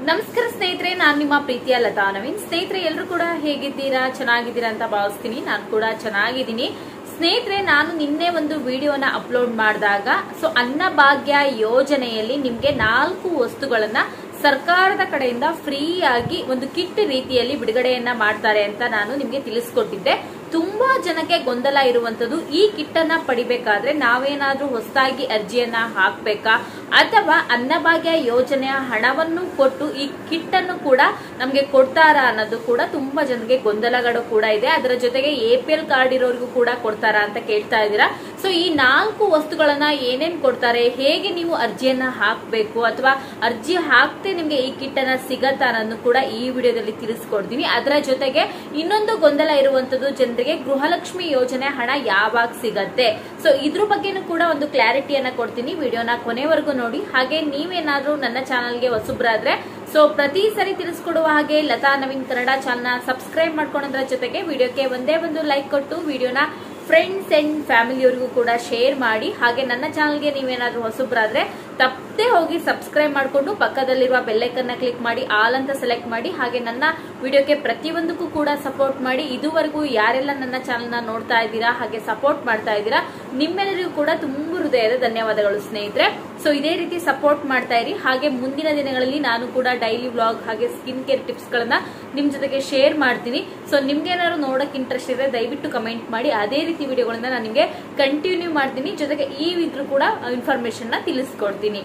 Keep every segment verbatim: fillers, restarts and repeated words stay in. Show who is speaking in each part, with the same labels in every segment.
Speaker 1: ನಮಸ್ಕಾರ ಸ್ನೇಹಿತರೆ, ನಾನು ನಿಮ್ಮ ಪ್ರೀತಿಯ ಲತಾ ನವೀನ್. ಸ್ನೇಹಿತರೆ, ಎಲ್ಲರೂ ಕೂಡ ಹೇಗಿದ್ದೀರಾ? ಚೆನ್ನಾಗಿದ್ದೀರಾ ಅಂತ ಭಾವಿಸ್ತೀನಿ. ನಾನು ಕೂಡ ಚೆನ್ನಾಗಿದ್ದೀನಿ. ಸ್ನೇಹಿತರೆ, ನಾನು ನಿನ್ನೆ ಒಂದು ವಿಡಿಯೋನ ಅಪ್ಲೋಡ್ ಮಾಡಿದಾಗ ಸೊ ಅನ್ನಭಾಗ್ಯ ಯೋಜನೆಯಲ್ಲಿ ನಿಮ್ಗೆ ನಾಲ್ಕು ವಸ್ತುಗಳನ್ನ ಸರ್ಕಾರದ ಕಡೆಯಿಂದ ಫ್ರೀ ಆಗಿ ಒಂದು ಕಿಟ್ ರೀತಿಯಲ್ಲಿ ಬಿಡುಗಡೆಯನ್ನ ಮಾಡ್ತಾರೆ ಅಂತ ನಾನು ನಿಮ್ಗೆ ತಿಳಿಸ್ಕೊಟ್ಟಿದ್ದೆ. ತುಂಬಾ ಜನಕ್ಕೆ ಗೊಂದಲ ಇರುವಂತದ್ದು, ಈ ಕಿಟ್ ಅನ್ನ ಪಡಿಬೇಕಾದ್ರೆ ನಾವೇನಾದ್ರೂ ಹೊಸದಾಗಿ ಅರ್ಜಿಯನ್ನ ಹಾಕ್ಬೇಕಾ ಅಥವಾ ಅನ್ನಭಾಗ್ಯ ಯೋಜನೆಯ ಹಣವನ್ನು ಕೊಟ್ಟು ಈ ಕಿಟ್ ಅನ್ನು ಕೂಡ ನಮ್ಗೆ ಕೊಡ್ತಾರಾ ಅನ್ನೋದು ಕೂಡ ತುಂಬಾ ಜನಕ್ಕೆ ಗೊಂದಲಗಳು ಕೂಡ ಇದೆ. ಅದರ ಜೊತೆಗೆ ಎ ಪಿ ಎಲ್ ಕಾರ್ಡ್ ಇರೋರಿಗೂ ಕೂಡ ಕೊಡ್ತಾರಾ ಅಂತ ಕೇಳ್ತಾ ಇದ್ದೀರಾ. ಸೊ ಈ ನಾಲ್ಕು ವಸ್ತುಗಳನ್ನ ಏನೇನ್ ಕೊಡ್ತಾರೆ, ಹೇಗೆ ನೀವು ಅರ್ಜಿಯನ್ನ ಹಾಕ್ಬೇಕು ಅಥವಾ ಅರ್ಜಿ ಹಾಕ್ತೆ ನಿಮ್ಗೆ ಈ ಕಿಟ್ ಅನ್ನ ಸಿಗತ್ತಾ ಅನ್ನೋದು ಕೂಡ ಈ ವಿಡಿಯೋದಲ್ಲಿ ತಿಳಿಸ್ಕೊಡ್ತೀನಿ. ಅದರ ಜೊತೆಗೆ ಇನ್ನೊಂದು ಗೊಂದಲ ಇರುವಂತದ್ದು, ಜನರಿಗೆ ಗೃಹಲಕ್ಷ್ಮಿ ಯೋಜನೆ ಹಣ ಯಾವಾಗ ಸಿಗತ್ತೆ, ಸೊ ಇದ್ರ ಬಗ್ಗೆನೂ ಕೂಡ ಒಂದು ಕ್ಲಾರಿಟಿಯನ್ನ ಕೊಡ್ತೀನಿ. ವಿಡಿಯೋನ ಕೊನೆವರೆಗೂ ನೋಡಿ. ಹಾಗೆ ನೀವೇನಾದ್ರೂ ನನ್ನ ಚಾನಲ್ಗೆ ಹೊಸಬ್ರಾದ್ರೆ ಸೊ ಪ್ರತಿ ಸರಿ ತಿಳಿಸ್ಕೊಡುವ ಹಾಗೆ ಲತಾ ನವೀನ್ ಕನ್ನಡ ಚಾನಲ್ನ ಸಬ್ಸ್ಕ್ರೈಬ್ ಮಾಡ್ಕೊಳ್ಳೋದ್ರ ಜೊತೆಗೆ ವಿಡಿಯೋಕ್ಕೆ ಒಂದೇ ಒಂದು ಲೈಕ್ ಕೊಟ್ಟು ವಿಡಿಯೋನ ಫ್ರೆಂಡ್ಸ್ ಅಂಡ್ ಫ್ಯಾಮಿಲಿಯವರಿಗೂ ಕೂಡ ಶೇರ್ ಮಾಡಿ. ಹಾಗೆ ನನ್ನ ಚಾನಲ್ಗೆ ನೀವೇನಾದ್ರೂ ಹೊಸಬ್ರಾದ್ರೆ ತಪ್ಪದೆ ಹೋಗಿ ಸಬ್ಸ್ಕ್ರೈಬ್ ಮಾಡಿಕೊಂಡು ಪಕ್ಕದಲ್ಲಿರುವ ಬೆಲ್ಲೈಕನ್ನ ಕ್ಲಿಕ್ ಮಾಡಿ ಆಲ್ ಅಂತ ಸೆಲೆಕ್ಟ್ ಮಾಡಿ. ಹಾಗೆ ನನ್ನ ವಿಡಿಯೋಕ್ಕೆ ಪ್ರತಿಯೊಂದಕ್ಕೂ ಕೂಡ ಸಪೋರ್ಟ್ ಮಾಡಿ. ಇದುವರೆಗೂ ಯಾರೆಲ್ಲ ನನ್ನ ಚಾನಲ್ನ ನೋಡ್ತಾ ಇದ್ದೀರಾ ಹಾಗೆ ಸಪೋರ್ಟ್ ಮಾಡ್ತಾ ಇದ್ದೀರಾ, ನಿಮ್ಮೆಲ್ಲರಿಗೂ ಕೂಡ ತುಂಬ ಹೃದಯದ ಧನ್ಯವಾದಗಳು ಸ್ನೇಹಿತರೆ. ಸೊ ಇದೇ ರೀತಿ ಸಪೋರ್ಟ್ ಮಾಡ್ತಾ ಇರಿ. ಹಾಗೆ ಮುಂದಿನ ದಿನಗಳಲ್ಲಿ ನಾನು ಕೂಡ ಡೈಲಿ ವ್ಲಾಗ್ ಹಾಗೆ ಸ್ಕಿನ್ ಕೇರ್ ಟಿಪ್ಸ್ ಗಳನ್ನ ನಿಮ್ ಜೊತೆಗೆ ಶೇರ್ ಮಾಡ್ತೀನಿ. ಸೊ ನಿಮ್ಗೆ ಏನಾದ್ರು ನೋಡಕ್ ಇಂಟ್ರೆಸ್ಟ್ ಇದ್ರೆ ದಯವಿಟ್ಟು ಕಮೆಂಟ್ ಮಾಡಿ. ಅದೇ ರೀತಿ ವಿಡಿಯೋಗಳನ್ನ ನಾನು ನಿಮ್ಗೆ ಕಂಟಿನ್ಯೂ ಮಾಡ್ತೀನಿ. ಜೊತೆಗೆ ಈ ಇದ್ರೂ ಕೂಡ ಇನ್ಫಾರ್ಮೇಶನ್ ನ ತಿಳಿಸ್ಕೊಡ್ತೀನಿ.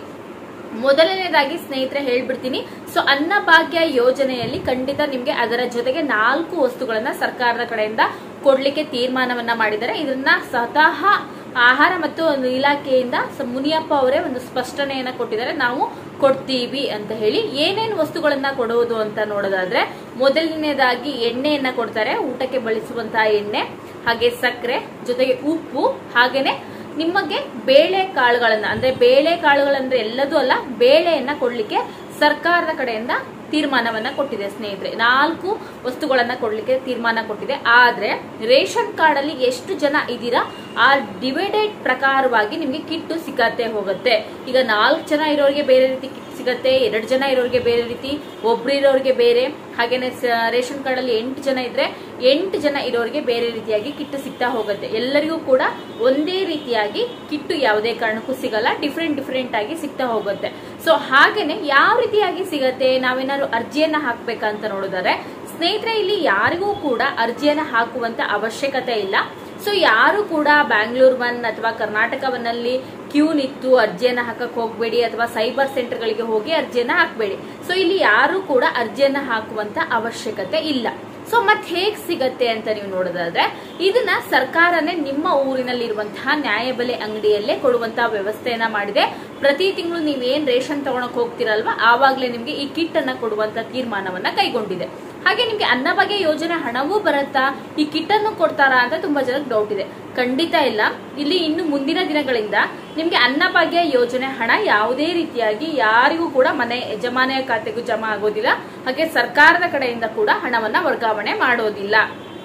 Speaker 1: ಮೊದಲನೇದಾಗಿ ಸ್ನೇಹಿತರೆ ಹೇಳ್ಬಿಡ್ತೀನಿ, ಸೊ ಅನ್ನಭಾಗ್ಯ ಯೋಜನೆಯಲ್ಲಿ ಖಂಡಿತ ನಿಮ್ಗೆ ಅದರ ಜೊತೆಗೆ ನಾಲ್ಕು ವಸ್ತುಗಳನ್ನ ಸರ್ಕಾರದ ಕಡೆಯಿಂದ ಕೊಡ್ಲಿಕ್ಕೆ ತೀರ್ಮಾನವನ್ನ ಮಾಡಿದ್ದಾರೆ. ಇದನ್ನ ಸ್ವತಃ ಆಹಾರ ಮತ್ತು ಇಲಾಖೆಯಿಂದ ಮುನಿಯಪ್ಪ ಅವರೇ ಒಂದು ಸ್ಪಷ್ಟನೆಯನ್ನ ಕೊಟ್ಟಿದ್ದಾರೆ, ನಾವು ಕೊಡ್ತೀವಿ ಅಂತ ಹೇಳಿ. ಏನೇನು ವಸ್ತುಗಳನ್ನ ಕೊಡುವುದು ಅಂತ ನೋಡೋದಾದ್ರೆ, ಮೊದಲನೇದಾಗಿ ಎಣ್ಣೆಯನ್ನ ಕೊಡ್ತಾರೆ, ಊಟಕ್ಕೆ ಬಳಸುವಂತಹ ಎಣ್ಣೆ, ಹಾಗೆ ಸಕ್ಕರೆ, ಜೊತೆಗೆ ಉಪ್ಪು, ಹಾಗೇನೆ ನಿಮಗೆ ಬೇಳೆ ಕಾಳುಗಳನ್ನ ಅಂದ್ರೆ ಬೇಳೆ ಕಾಳುಗಳಂದ್ರೆ ಎಲ್ಲದೂ ಅಲ್ಲ, ಬೇಳೆಯನ್ನ ಕೊಡ್ಲಿಕ್ಕೆ ಸರ್ಕಾರದ ಕಡೆಯಿಂದ ತೀರ್ಮಾನವನ್ನ ಕೊಟ್ಟಿದೆ ಸ್ನೇಹಿತರೆ. ನಾಲ್ಕು ವಸ್ತುಗಳನ್ನ ಕೊಡ್ಲಿಕ್ಕೆ ತೀರ್ಮಾನ ಕೊಟ್ಟಿದೆ. ಆದ್ರೆ ರೇಷನ್ ಕಾರ್ಡ್ ಅಲ್ಲಿ ಎಷ್ಟು ಜನ ಇದ್ದೀರಾ ಆ ಡಿವೈಡೆಡ್ ಪ್ರಕಾರವಾಗಿ ನಿಮ್ಗೆ ಕಿಟ್ಟು ಸಿಗತ್ತೆ ಹೋಗುತ್ತೆ. ಈಗ ನಾಲ್ಕು ಜನ ಇರೋರಿಗೆ ಬೇರೆ ರೀತಿ ಕಿಟ್ ಸಿಗತ್ತೆ, ಎರಡು ಜನ ಇರೋರಿಗೆ ಬೇರೆ ರೀತಿ, ಒಬ್ರು ಇರೋರಿಗೆ ಬೇರೆ, ಹಾಗೇನೆ ರೇಷನ್ ಕಾರ್ಡ್ ಅಲ್ಲಿ ಎಂಟು ಜನ ಇದ್ರೆ ಎಂಟು ಜನ ಇರೋರಿಗೆ ಬೇರೆ ರೀತಿಯಾಗಿ ಕಿಟ್ಟು ಸಿಗ್ತಾ ಹೋಗುತ್ತೆ. ಎಲ್ಲರಿಗೂ ಕೂಡ ಒಂದೇ ರೀತಿಯಾಗಿ ಕಿಟ್ಟು ಯಾವುದೇ ಕಾರಣಕ್ಕೂ ಸಿಗಲ್ಲ, ಡಿಫ್ರೆಂಟ್ ಡಿಫ್ರೆಂಟ್ ಆಗಿ ಸಿಗ್ತಾ ಹೋಗುತ್ತೆ. ಸೊ ಹಾಗೇನೆ ಯಾವ ರೀತಿಯಾಗಿ ಸಿಗತ್ತೆ, ನಾವೇನಾದ್ರು ಅರ್ಜಿಯನ್ನ ಹಾಕ್ಬೇಕಂತ ನೋಡಿದರೆ ಸ್ನೇಹಿತರೆ, ಇಲ್ಲಿ ಯಾರಿಗೂ ಕೂಡ ಅರ್ಜಿಯನ್ನ ಹಾಕುವಂತ ಅವಶ್ಯಕತೆ ಇಲ್ಲ. ಸೊ ಯಾರು ಕೂಡ ಬ್ಯಾಂಗ್ಳೂರ್ ಒನ್ ಅಥವಾ ಕರ್ನಾಟಕ ಒನ್ ಅಲ್ಲಿ ಕ್ಯೂ ನಿಂತು ಅರ್ಜಿಯನ್ನ ಹಾಕಕ್ ಹೋಗ್ಬೇಡಿ ಅಥವಾ ಸೈಬರ್ ಸೆಂಟರ್ ಗಳಿಗೆ ಹೋಗಿ ಅರ್ಜಿಯನ್ನ ಹಾಕ್ಬೇಡಿ. ಸೊ ಇಲ್ಲಿ ಯಾರು ಕೂಡ ಅರ್ಜಿಯನ್ನ ಹಾಕುವಂತ ಅವಶ್ಯಕತೆ ಇಲ್ಲ. ಸೊ ಮತ್ ಹೇಗ್ ಸಿಗತ್ತೆ ಅಂತ ನೀವು ನೋಡೋದಾದ್ರೆ, ಇದನ್ನ ಸರ್ಕಾರನೇ ನಿಮ್ಮ ಊರಿನಲ್ಲಿರುವಂತಹ ನ್ಯಾಯಬೆಲೆ ಅಂಗಡಿಯಲ್ಲೇ ಕೊಡುವಂತಹ ವ್ಯವಸ್ಥೆಯನ್ನ ಮಾಡಿದೆ. ಪ್ರತಿ ತಿಂಗಳು ನೀವೇನ್ ರೇಷನ್ ತಗೊಳಕ್ ಹೋಗ್ತಿರಲ್ವಾ, ಆವಾಗ್ಲೇ ನಿಮ್ಗೆ ಈ ಕಿಟ್ ಅನ್ನ ಕೊಡುವಂತ ತೀರ್ಮಾನವನ್ನ ಕೈಗೊಂಡಿದೆ. ಹಾಗೆ ನಿಮ್ಗೆ ಅನ್ನಭಾಗ್ಯ ಯೋಜನೆ ಹಣವೂ ಬರುತ್ತಾ, ಈ ಕಿಟ್ ಅನ್ನು ಕೊಡ್ತಾರಾ ಅಂತ ತುಂಬಾ ಜನಕ್ಕೆ ಡೌಟ್ ಇದೆ. ಖಂಡಿತ ಇಲ್ಲ. ಇಲ್ಲಿ ಇನ್ನು ಮುಂದಿನ ದಿನಗಳಿಂದ ನಿಮ್ಗೆ ಅನ್ನಭಾಗ್ಯ ಯೋಜನೆ ಹಣ ಯಾವುದೇ ರೀತಿಯಾಗಿ ಯಾರಿಗೂ ಕೂಡ ಮನೆ ಯಜಮಾನಿಯ ಖಾತೆಗೂ ಜಮಾ ಆಗೋದಿಲ್ಲ. ಹಾಗೆ ಸರ್ಕಾರದ ಕಡೆಯಿಂದ ಕೂಡ ಹಣವನ್ನ ವರ್ಗಾವಣೆ ಮಾಡೋದಿಲ್ಲ.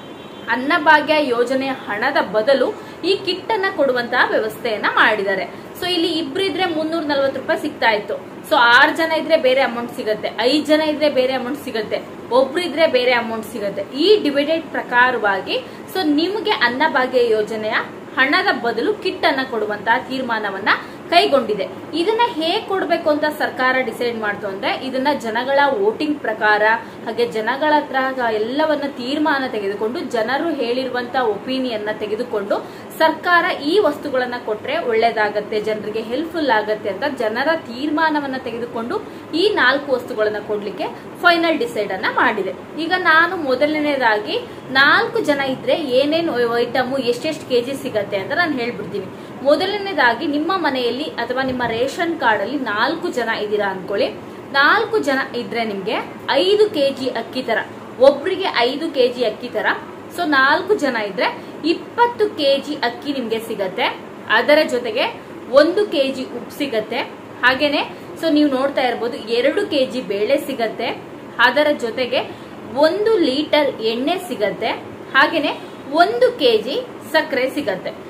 Speaker 1: ಅನ್ನಭಾಗ್ಯ ಯೋಜನೆಯ ಹಣದ ಬದಲು ಈ ಕಿಟ್ ಅನ್ನ ಕೊಡುವಂತಹ ವ್ಯವಸ್ಥೆಯನ್ನ ಮಾಡಿದ್ದಾರೆ. ಸೊ ಇಲ್ಲಿ ಇಬ್ರು ಇದ್ರೆ ಮುನ್ನೂರ ನಲ್ವತ್ತು ರೂಪಾಯಿ ಸಿಗ್ತಾ ಇತ್ತು. ಸೊ ಆರು ಜನ ಇದ್ರೆ ಬೇರೆ ಅಮೌಂಟ್ ಸಿಗುತ್ತೆ, ಐದು ಜನ ಇದ್ರೆ ಬೇರೆ ಅಮೌಂಟ್ ಸಿಗುತ್ತೆ, ಒಬ್ರು ಇದ್ರೆ ಬೇರೆ ಅಮೌಂಟ್ ಸಿಗುತ್ತೆ. ಈ ಡಿವೈಡೆಡ್ ಪ್ರಕಾರವಾಗಿ ಸೊ ನಿಮಗೆ ಅನ್ನಭಾಗ್ಯ ಯೋಜನೆಯ ಹಣದ ಬದಲು ಕಿಟ್ ಅನ್ನ ಕೊಡುವಂತಹ ತೀರ್ಮಾನವನ್ನ ಕೈಗೊಂಡಿದೆ. ಇದನ್ನ ಹೇಗ್ ಕೊಡ್ಬೇಕು ಅಂತ ಸರ್ಕಾರ ಡಿಸೈಡ್ ಮಾಡ್ತು ಅಂದ್ರೆ, ಇದನ್ನ ಜನಗಳ ವೋಟಿಂಗ್ ಪ್ರಕಾರ ಹಾಗೆ ಜನಗಳ ಹತ್ರ ಎಲ್ಲವನ್ನ ತೀರ್ಮಾನ ತೆಗೆದುಕೊಂಡು ಜನರು ಹೇಳಿರುವಂತ ಒಪಿನಿಯನ್ ನ ತೆಗೆದುಕೊಂಡು ಸರ್ಕಾರ ಈ ವಸ್ತುಗಳನ್ನ ಕೊಟ್ರೆ ಒಳ್ಳೇದಾಗತ್ತೆ, ಜನರಿಗೆ ಹೆಲ್ಪ್ಫುಲ್ ಆಗತ್ತೆ ಅಂತ ಜನರ ತೀರ್ಮಾನವನ್ನ ತೆಗೆದುಕೊಂಡು ಈ ನಾಲ್ಕು ವಸ್ತುಗಳನ್ನ ಕೊಡ್ಲಿಕ್ಕೆ ಫೈನಲ್ ಡಿಸೈಡ್ ಅನ್ನ ಮಾಡಿದೆ. ಈಗ ನಾನು ಮೊದಲನೇದಾಗಿ ನಾಲ್ಕು ಜನ ಇದ್ರೆ ಏನೇನು ಐಟಮು ಎಷ್ಟೆಷ್ಟು ಕೆಜಿ ಸಿಗತ್ತೆ ಅಂತ ನಾನು ಹೇಳ್ಬಿಡ್ತೀನಿ. ಮೊದಲನೇದಾಗಿ ನಿಮ್ಮ ಮನೆಯಲ್ಲಿ ಅಥವಾ ನಿಮ್ಮ ರೇಷನ್ ಕಾರ್ಡ್ ಅಲ್ಲಿ ನಾಲ್ಕು ಜನ ಇದ್ದೀರಾ ಅನ್ಕೊಳ್ಳಿ. ನಾಲ್ಕು ಜನ ಇದ್ರೆ ನಿಮ್ಗೆ ಐದು ಕೆಜಿ ಅಕ್ಕಿ ತರ, ಒಬ್ರಿಗೆ ಐದು ಕೆಜಿ ಅಕ್ಕಿ ತರ. ಸೊ ನಾಲ್ಕು ಜನ ಇದ್ರೆ ಇಪ್ಪತ್ತು ಕೆಜಿ ಅಕ್ಕಿ ನಿಮ್ಗೆ ಸಿಗತ್ತೆ. ಅದರ ಜೊತೆಗೆ ಒಂದು ಕೆಜಿ ಉಪ್ಪು ಸಿಗತ್ತೆ. ಹಾಗೇನೆ ಸೊ ನೀವು ನೋಡ್ತಾ ಇರ್ಬೋದು ಎರಡು ಕೆಜಿ ಬೇಳೆ ಸಿಗತ್ತೆ. ಅದರ ಜೊತೆಗೆ ಒಂದು ಲೀಟರ್ ಎಣ್ಣೆ ಸಿಗತ್ತೆ. ಹಾಗೇನೆ ಒಂದು ಕೆಜಿ ಸಕ್ಕರೆ ಸಿಗತ್ತೆ.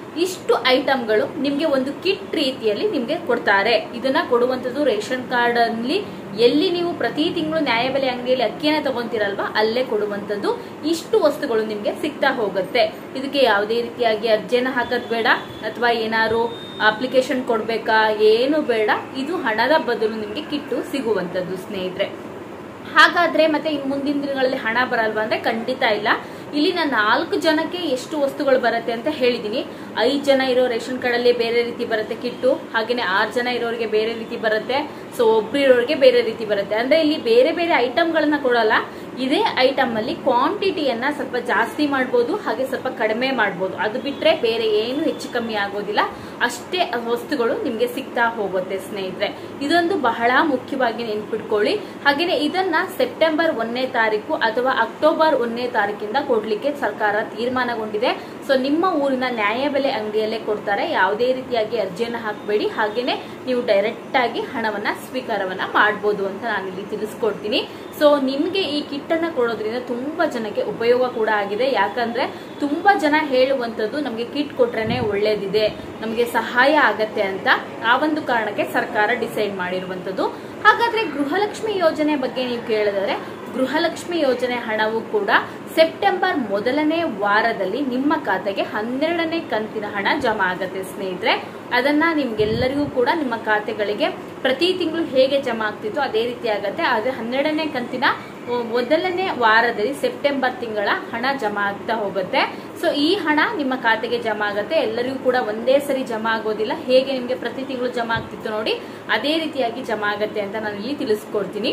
Speaker 1: ಇಷ್ಟು ಐಟಮ್ಗಳು ನಿಮ್ಗೆ ಒಂದು ಕಿಟ್ ರೀತಿಯಲ್ಲಿ ನಿಮ್ಗೆ ಕೊಡ್ತಾರೆ. ಇದನ್ನ ಕೊಡುವಂತದ್ದು ರೇಷನ್ ಕಾರ್ಡ್ ಅಲ್ಲಿ ಎಲ್ಲಿ ನೀವು ಪ್ರತಿ ತಿಂಗಳು ನ್ಯಾಯಬೆಲೆ ಅಂಗಡಿಯಲ್ಲಿ ಅಕ್ಕಿಯನ್ನ ತಗೊಂತೀರಲ್ವಾ ಅಲ್ಲೇ ಕೊಡುವಂತದ್ದು ಇಷ್ಟು ವಸ್ತುಗಳು ನಿಮ್ಗೆ ಸಿಗ್ತಾ ಹೋಗುತ್ತೆ. ಇದಕ್ಕೆ ಯಾವುದೇ ರೀತಿಯಾಗಿ ಅರ್ಜಿಯನ್ನ ಹಾಕೋದ್ ಬೇಡ ಅಥವಾ ಏನಾದ್ರು ಅಪ್ಲಿಕೇಶನ್ ಕೊಡ್ಬೇಕಾ, ಏನು ಬೇಡ. ಇದು ಹಣದ ಬದಲು ನಿಮ್ಗೆ ಕಿಟ್ಟು ಸಿಗುವಂತದ್ದು ಸ್ನೇಹಿತರೆ. ಹಾಗಾದ್ರೆ ಮತ್ತೆ ಇನ್ ಮುಂದಿನ ದಿನಗಳಲ್ಲಿ ಹಣ ಬರಲ್ವಾ ಅಂದ್ರೆ ಖಂಡಿತ ಇಲ್ಲ. ಇಲ್ಲಿ ನಾನು ನಾಲ್ಕು ಜನಕ್ಕೆ ಎಷ್ಟು ವಸ್ತುಗಳು ಬರುತ್ತೆ ಅಂತ ಹೇಳಿದೀನಿ. ಐದು ಜನ ಇರೋ ರೇಷನ್ ಕಾರ್ಡ್ ಅಲ್ಲಿ ಬೇರೆ ರೀತಿ ಬರುತ್ತೆ ಕಿಟ್ಟು, ಹಾಗೇನೆ ಆರು ಜನ ಇರೋರಿಗೆ ಬೇರೆ ರೀತಿ ಬರುತ್ತೆ, ಸೊ ಒಬ್ರು ಇರೋರಿಗೆ ಬೇರೆ ರೀತಿ ಬರುತ್ತೆ. ಅಂದ್ರೆ ಇಲ್ಲಿ ಬೇರೆ ಬೇರೆ ಐಟಮ್ ಗಳನ್ನ ಕೊಡಲ್ಲ. ಇದೇ ಐಟಮ್ ಅಲ್ಲಿ ಕ್ವಾಂಟಿಟಿಯನ್ನ ಸ್ವಲ್ಪ ಜಾಸ್ತಿ ಮಾಡಬಹುದು, ಹಾಗೆ ಸ್ವಲ್ಪ ಕಡಿಮೆ ಮಾಡಬಹುದು. ಅದು ಬಿಟ್ರೆ ಬೇರೆ ಏನು ಹೆಚ್ಚು ಕಮ್ಮಿ ಆಗೋದಿಲ್ಲ. ಅಷ್ಟೇ ವಸ್ತುಗಳು ನಿಮ್ಗೆ ಸಿಗ್ತಾ ಹೋಗುತ್ತೆ ಸ್ನೇಹಿತರೆ. ಇದೊಂದು ಬಹಳ ಮುಖ್ಯವಾಗಿ ನೆನ್ಪಿಟ್ಕೊಳ್ಳಿ. ಹಾಗೇನೆ ಇದನ್ನ ಸೆಪ್ಟೆಂಬರ್ ಒಂದನೇ ತಾರೀಕು ಅಥವಾ ಅಕ್ಟೋಬರ್ ಒಂದನೇ ತಾರೀಕಿಂದ ಕೊಡ್ಲಿಕ್ಕೆ ಸರ್ಕಾರ ತೀರ್ಮಾನಗೊಂಡಿದೆ. ಸೊ ನಿಮ್ಮ ಊರಿನ ನ್ಯಾಯಬೆಲೆ ಅಂಗಡಿಯಲ್ಲೇ ಕೊಡ್ತಾರೆ. ಯಾವುದೇ ರೀತಿಯಾಗಿ ಅರ್ಜಿಯನ್ನ ಹಾಕಬೇಡಿ. ಹಾಗೇನೆ ನೀವು ಡೈರೆಕ್ಟ್ ಆಗಿ ಹಣವನ್ನ ಸ್ವೀಕಾರವನ್ನ ಮಾಡಬಹುದು ಅಂತ ನಾನಿಲ್ಲಿ ತಿಳಿಸ್ಕೊಡ್ತೀನಿ. ಸೊ ನಿಮ್ಗೆ ಈ ಕಿಟ್ ಅನ್ನ ಕೊಡೋದ್ರಿಂದ ತುಂಬಾ ಜನಕ್ಕೆ ಉಪಯೋಗ ಕೂಡ ಆಗಿದೆ. ಯಾಕಂದ್ರೆ ತುಂಬಾ ಜನ ಹೇಳುವಂತದ್ದು ನಮ್ಗೆ ಕಿಟ್ ಕೊಟ್ರೇನೆ ಒಳ್ಳೇದಿದೆ, ನಮ್ಗೆ ಸಹಾಯ ಆಗತ್ತೆ ಅಂತ. ಆ ಒಂದು ಕಾರಣಕ್ಕೆ ಸರ್ಕಾರ ಡಿಸೈಡ್ ಮಾಡಿರುವಂತದ್ದು. ಹಾಗಾದ್ರೆ ಗೃಹಲಕ್ಷ್ಮಿ ಯೋಜನೆ ಬಗ್ಗೆ ನೀವು ಕೇಳಿದ್ರೆ, ಗೃಹಲಕ್ಷ್ಮಿ ಯೋಜನೆ ಹಣವು ಕೂಡ ಸೆಪ್ಟೆಂಬರ್ ಮೊದಲನೇ ವಾರದಲ್ಲಿ ನಿಮ್ಮ ಖಾತೆಗೆ ಹನ್ನೆರಡನೇ ಕಂತಿನ ಹಣ ಜಮಾ ಆಗತ್ತೆ ಸ್ನೇಹಿತರೆ. ಅದನ್ನ ನಿಮ್ಗೆಲ್ಲರಿಗೂ ಕೂಡ ನಿಮ್ಮ ಖಾತೆಗಳಿಗೆ ಪ್ರತಿ ತಿಂಗಳು ಹೇಗೆ ಜಮಾ ಆಗ್ತಿತ್ತು ಅದೇ ರೀತಿ ಆಗತ್ತೆ. ಆದ್ರೆ ಹನ್ನೆರಡನೇ ಕಂತಿನ ಮೊದಲನೇ ವಾರದಲ್ಲಿ ಸೆಪ್ಟೆಂಬರ್ ತಿಂಗಳ ಹಣ ಜಮಾ ಆಗ್ತಾ ಹೋಗುತ್ತೆ. ಸೊ ಈ ಹಣ ನಿಮ್ಮ ಖಾತೆಗೆ ಜಮಾ ಆಗತ್ತೆ. ಎಲ್ಲರಿಗೂ ಕೂಡ ಒಂದೇ ಸರಿ ಜಮಾ ಆಗೋದಿಲ್ಲ. ಹೇಗೆ ನಿಮ್ಗೆ ಪ್ರತಿ ತಿಂಗಳು ಜಮಾ ಆಗ್ತಿತ್ತು ನೋಡಿ ಅದೇ ರೀತಿಯಾಗಿ ಜಮಾ ಆಗತ್ತೆ ಅಂತ ನಾನು ಇಲ್ಲಿ ತಿಳಿಸ್ಕೊಡ್ತೀನಿ.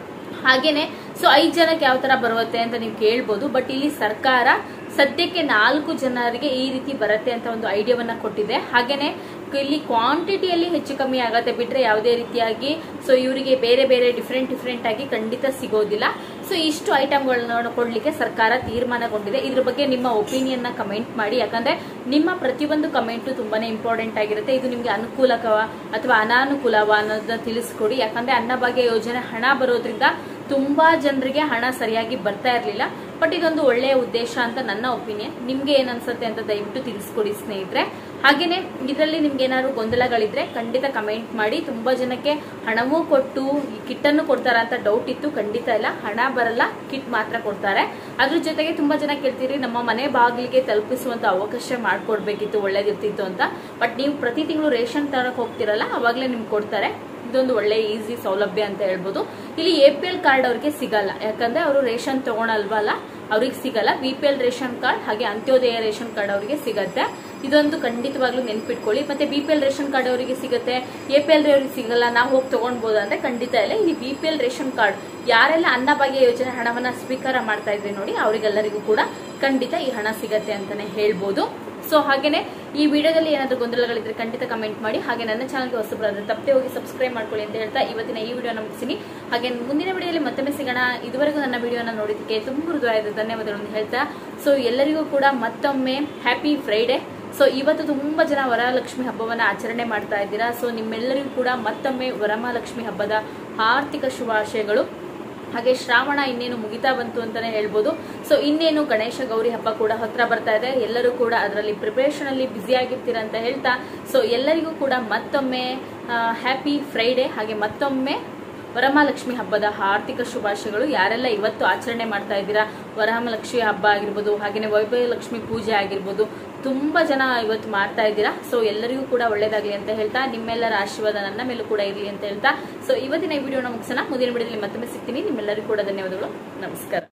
Speaker 1: ಹಾಗೇನೆ ಸೊ ಐದು ಜನಕ್ಕೆ ಯಾವ ತರ ಬರುತ್ತೆ ಅಂತ ನೀವು ಕೇಳ್ಬೋದು. ಬಟ್ ಇಲ್ಲಿ ಸರ್ಕಾರ ಸದ್ಯಕ್ಕೆ ನಾಲ್ಕು ಜನರಿಗೆ ಈ ರೀತಿ ಬರುತ್ತೆ ಅಂತ ಒಂದು ಐಡಿಯಾವನ್ನ ಕೊಟ್ಟಿದೆ. ಹಾಗೇನೆ ಇಲ್ಲಿ ಕ್ವಾಂಟಿಟಿಯಲ್ಲಿ ಹೆಚ್ಚು ಕಮ್ಮಿ ಆಗತ್ತೆ ಬಿಟ್ರೆ ಯಾವುದೇ ರೀತಿಯಾಗಿ ಸೊ ಇವರಿಗೆ ಬೇರೆ ಬೇರೆ ಡಿಫ್ರೆಂಟ್ ಡಿಫ್ರೆಂಟ್ ಆಗಿ ಖಂಡಿತ ಸಿಗೋದಿಲ್ಲ. ಸೊ ಇಷ್ಟು ಐಟಮ್ಗಳನ್ನ ಕೊಡ್ಲಿಕ್ಕೆ ಸರ್ಕಾರ ತೀರ್ಮಾನಗೊಂಡಿದೆ. ಇದ್ರ ಬಗ್ಗೆ ನಿಮ್ಮ ಒಪಿನಿಯನ್ ನ ಕಮೆಂಟ್ ಮಾಡಿ. ಯಾಕಂದ್ರೆ ನಿಮ್ಮ ಪ್ರತಿಯೊಂದು ಕಮೆಂಟ್ ತುಂಬಾನೇ ಇಂಪಾರ್ಟೆಂಟ್ ಆಗಿರುತ್ತೆ. ಇದು ನಿಮ್ಗೆ ಅನುಕೂಲಕವ ಅಥವಾ ಅನಾನುಕೂಲವ ಅನ್ನೋದನ್ನ ತಿಳಿಸ್ಕೊಡಿ. ಯಾಕಂದ್ರೆ ಅನ್ನಭಾಗ್ಯ ಯೋಜನೆ ಹಣ ಬರೋದ್ರಿಂದ ತುಂಬಾ ಜನರಿಗೆ ಹಣ ಸರಿಯಾಗಿ ಬರ್ತಾ ಇರ್ಲಿಲ್ಲ. ಬಟ್ ಇದೊಂದು ಒಳ್ಳೆಯ ಉದ್ದೇಶ ಅಂತ ನನ್ನ ಒಪಿನಿಯನ್. ನಿಮ್ಗೆ ಏನ್ ಅನ್ಸುತ್ತೆ ಅಂತ ದಯವಿಟ್ಟು ತಿಳಿಸ್ಕೊಡಿ ಸ್ನೇಹಿತರೆ. ಹಾಗೇನೆ ಇದರಲ್ಲಿ ನಿಮ್ಗೆ ಏನಾದ್ರು ಗೊಂದಲಗಳಿದ್ರೆ ಖಂಡಿತ ಕಮೆಂಟ್ ಮಾಡಿ. ತುಂಬಾ ಜನಕ್ಕೆ ಹಣವೂ ಕೊಟ್ಟು ಈ ಕಿಟ್ ಅನ್ನು ಕೊಡ್ತಾರ ಅಂತ ಡೌಟ್ ಇತ್ತು. ಖಂಡಿತ ಇಲ್ಲ, ಹಣ ಬರಲ್ಲ, ಕಿಟ್ ಮಾತ್ರ ಕೊಡ್ತಾರೆ. ಅದ್ರ ಜೊತೆಗೆ ತುಂಬಾ ಜನ ಕೇಳ್ತೀರಿ ನಮ್ಮ ಮನೆ ಬಾಗಿಲಿಗೆ ತಲುಪಿಸುವಂತ ಅವಕಾಶ ಮಾಡ್ಕೊಡ್ಬೇಕಿತ್ತು, ಒಳ್ಳೇದಿರ್ತಿತ್ತು ಅಂತ. ಬಟ್ ನೀವು ಪ್ರತಿ ತಿಂಗಳು ರೇಷನ್ ತರಕ್ ಹೋಗ್ತಿರಲ್ಲ ಅವಾಗ್ಲೇ ನಿಮ್ಗೆ ಕೊಡ್ತಾರೆ. ಇದೊಂದು ಒಳ್ಳೆ ಈಸಿ ಸೌಲಭ್ಯ ಅಂತ ಹೇಳ್ಬೋದು. ಇಲ್ಲಿ ಎ ಪಿ ಎಲ್ ಕಾರ್ಡ್ ಅವ್ರಿಗೆ ಸಿಗಲ್ಲ, ಯಾಕಂದ್ರೆ ಅವರು ರೇಷನ್ ತಗೊಳಲ್ವಲ್ಲ, ಅವ್ರಿಗೆ ಸಿಗಲ್ಲ. B P L ration card ಹಾಗೆ ಅಂತ್ಯೋದಯ ರೇಷನ್ ಕಾರ್ಡ್ ಅವರಿಗೆ ಸಿಗತ್ತೆ. ಇದೊಂದು ಖಂಡಿತವಾಗ್ಲೂ ನೆನ್ಪಿಟ್ಕೊಳ್ಳಿ. ಮತ್ತೆ B P L ration card ಅವರಿಗೆ ಸಿಗುತ್ತೆ, ಎ ಪಿ ಎಲ್ ಅವ್ರಿಗೆ ಸಿಗಲ್ಲ, ನಾವು ಹೋಗಿ ತಗೊಂಡ್ಬೋದು ಅಂದ್ರೆ ಖಂಡಿತ ಇಲ್ಲ. ಇಲ್ಲಿ B P L ration card ಯಾರೆಲ್ಲ ಅನ್ನಭಾಗ್ಯ ಯೋಜನೆ ಹಣವನ್ನ ಸ್ವೀಕಾರ ಮಾಡ್ತಾ ಇದ್ರಿ ನೋಡಿ ಅವರಿಗೆಲ್ಲರಿಗೂ ಕೂಡ ಖಂಡಿತ ಈ ಹಣ ಸಿಗತ್ತೆ ಅಂತಾನೆ ಹೇಳ್ಬೋದು. ಸೊ ಹಾಗೇನೆ ಈ ವಿಡಿಯೋದಲ್ಲಿ ಏನಾದರೂ ಗೊಂದಲಗಳಿದ್ರೆ ಖಂಡಿತ ಕಮೆಂಟ್ ಮಾಡಿ. ಹಾಗೆ ನನ್ನ ಚಾನಲ್ಗೆ ಹೊಸಬರಾದ್ರೆ ತಪ್ಪದೆ ಹೋಗಿ ಸಬ್ಸ್ಕ್ರೈಬ್ ಮಾಡ್ಕೊಳ್ಳಿ ಅಂತ ಹೇಳ್ತಾ ಇವತ್ತಿನ ಈ ವಿಡಿಯೋನ ಮುಗಿಸ್ತೀನಿ. ಹಾಗೆ ಮುಂದಿನ ವಿಡಿಯೋದಲ್ಲಿ ಮತ್ತೊಮ್ಮೆ ಸಿಗೋಣ. ಇದುವರೆಗೂ ನನ್ನ ವಿಡಿಯೋನ ನೋಡಿದ್ದಕ್ಕೆ ತುಂಬ ಹೃದಯದ ಧನ್ಯವಾದಗಳನ್ನು ಹೇಳ್ತಾ ಸೊ ಎಲ್ಲರಿಗೂ ಕೂಡ ಮತ್ತೊಮ್ಮೆ ಹ್ಯಾಪಿ ಫ್ರೈಡೆ. ಸೊ ಇವತ್ತು ತುಂಬಾ ಜನ ವರಮಹಾಲಕ್ಷ್ಮಿ ಹಬ್ಬವನ್ನ ಆಚರಣೆ ಮಾಡ್ತಾ ಇದ್ದೀರಾ. ಸೊ ನಿಮ್ಮೆಲ್ಲರಿಗೂ ಕೂಡ ಮತ್ತೊಮ್ಮೆ ವರಮಹಾಲಕ್ಷ್ಮಿ ಹಬ್ಬದ ಆರ್ಥಿಕ ಶುಭಾಶಯಗಳು. ಹಾಗೆ ಶ್ರಾವಣ ಇನ್ನೇನು ಮುಗಿತಾ ಬಂತು ಅಂತಾನೆ ಹೇಳ್ಬೋದು. ಸೊ ಇನ್ನೇನು ಗಣೇಶ ಗೌರಿ ಹಬ್ಬ ಕೂಡ ಹತ್ರ ಬರ್ತಾ ಇದೆ. ಎಲ್ಲರೂ ಕೂಡ ಅದರಲ್ಲಿ ಪ್ರಿಪರೇಷನ್ ಅಲ್ಲಿ ಬ್ಯುಸಿ ಆಗಿರ್ತೀರ ಅಂತ ಹೇಳ್ತಾ ಸೊ ಎಲ್ಲರಿಗೂ ಕೂಡ ಮತ್ತೊಮ್ಮೆ ಹ್ಯಾಪಿ ಫ್ರೈಡೆ. ಹಾಗೆ ಮತ್ತೊಮ್ಮೆ ವರಮಹಾಲಕ್ಷ್ಮಿ ಹಬ್ಬದ ಆರ್ಥಿಕ ಶುಭಾಶಯಗಳು. ಯಾರೆಲ್ಲ ಇವತ್ತು ಆಚರಣೆ ಮಾಡ್ತಾ ಇದ್ದೀರಾ ವರಮಹಾಲಕ್ಷ್ಮಿ ಹಬ್ಬ ಆಗಿರ್ಬೋದು, ಹಾಗೇನೆ ವೈಭವ ಲಕ್ಷ್ಮಿ ಪೂಜೆ ಆಗಿರ್ಬೋದು, ತುಂಬಾ ಜನ ಇವತ್ತು ಮಾಡ್ತಾ ಇದ್ದೀರಾ. ಸೊ ಎಲ್ಲರಿಗೂ ಕೂಡ ಒಳ್ಳೇದಾಗ್ಲಿ ಅಂತ ಹೇಳ್ತಾ ನಿಮ್ಮೆಲ್ಲರ ಆಶೀರ್ವಾದ ನನ್ನ ಮೇಲೂ ಕೂಡ ಇರಲಿ ಅಂತ ಹೇಳ್ತಾ ಸೊ ಇವತ್ತಿನ ಈ ವಿಡಿಯೋನ ಮುಗಿಸೋಣ. ಮುಂದಿನ ವಿಡಿಯೋದಲ್ಲಿ ಮತ್ತೊಮ್ಮೆ ಸಿಗ್ತೀನಿ. ನಿಮ್ಮೆಲ್ಲರಿಗೂ ಕೂಡ ಧನ್ಯವಾದಗಳು. ನಮಸ್ಕಾರ.